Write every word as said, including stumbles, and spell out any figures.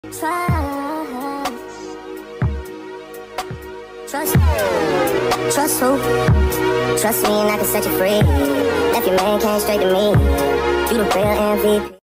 Trust, trust who? Trust me and I can set you free. Left your man came straight to me. You the real M V P.